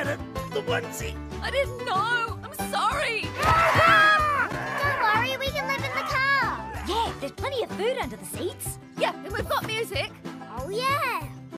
deterrent, the onesie. I didn't know. I'm sorry. Don't worry, we can live in the car. Yeah, there's plenty of food under the seats. Yeah, and we've got music. Oh, yeah.